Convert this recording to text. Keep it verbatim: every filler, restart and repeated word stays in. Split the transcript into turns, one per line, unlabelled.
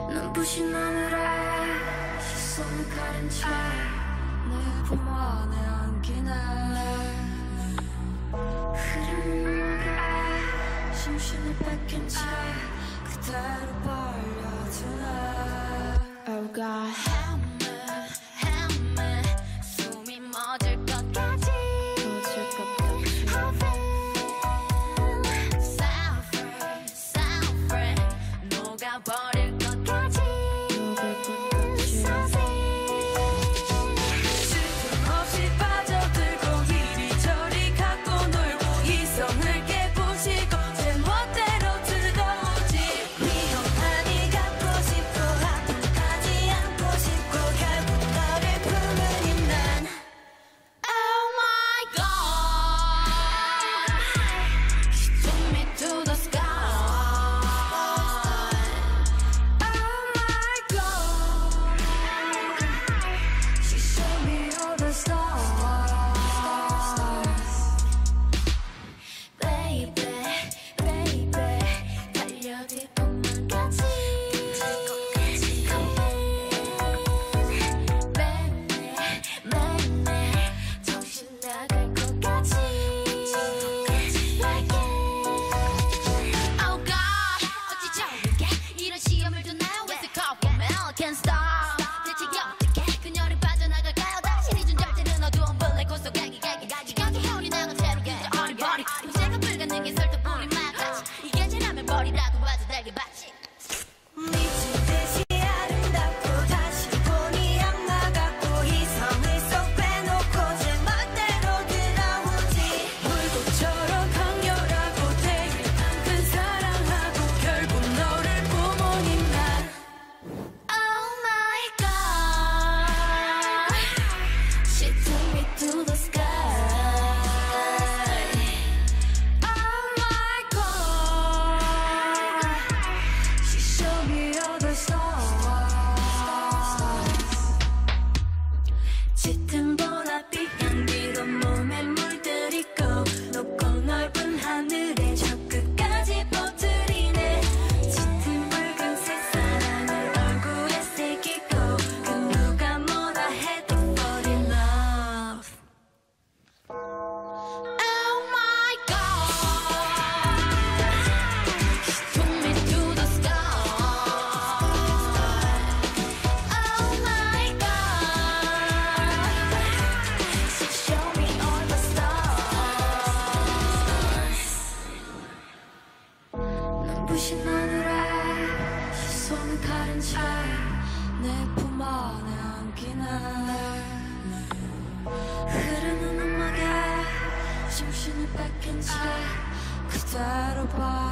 눈부신 하늘에 시선을 가린 채 내 품 안에 안기네. 흐르는 음악에 심신을 뺏긴 채 그대로 벌려주네. Oh God, help me, help me. 숨이 멎을 것까지 멎을 것까지 I feel so free, so free. 녹아버릴 것까지 녹을 것까지 so free. 쉴 없이 빠져들고 이리저리 갖고 놀고 이성을 깨부시고 제 멋대로 들어오지. 위험하니 갖고 싶고 아픔까지 안고 싶고 결국 너를 품으니 난 Oh my God, she took me to the sky. Oh my God, she showed me all the stars. Baby, baby, 달려들 것만까지 매일 매일 정신 나갈 것까지 Like it. Oh God, 어찌 저렇게 이런 시험을 두나. With a couple male can't stop. 대체 어떻게 그녀를 빠져나갈까요? 당신이 준 절제는 어두운 블랙 홀 속 가기 가기 가기 가기 해오리 나가 채로 그저 어리버리 문제가 불가능해 설득뿐인 말까지 이게 지나면 버리라도 와도 되게 받지. 미친 듯이 아름답고 다시 보니 안 나갔고 이성을 쏙 빼놓고 제 멋대로 들어오지. 물고처럼 강렬하고 되게 큰 사랑하고 결국 너를 부모님 난 Oh my God, she took me to the sky. Oh my God, she showed me all the stars. 짙은 보랏빛 향기로 몸에 물들이고 높고 넓은 하늘에 저 끝까지 퍼뜨리네. 짙은 붉은색 사랑을 얼굴에 새기고 그 누가 뭐라 해도 fall in love. Oh my God, she took me to the sky. Oh my God, she showed me all the stars. 눈부신 하늘에 시선을 가린 채 내 품 안에 안기네. 흐르는 음악에 심신을 뺏긴 채 그대로 봐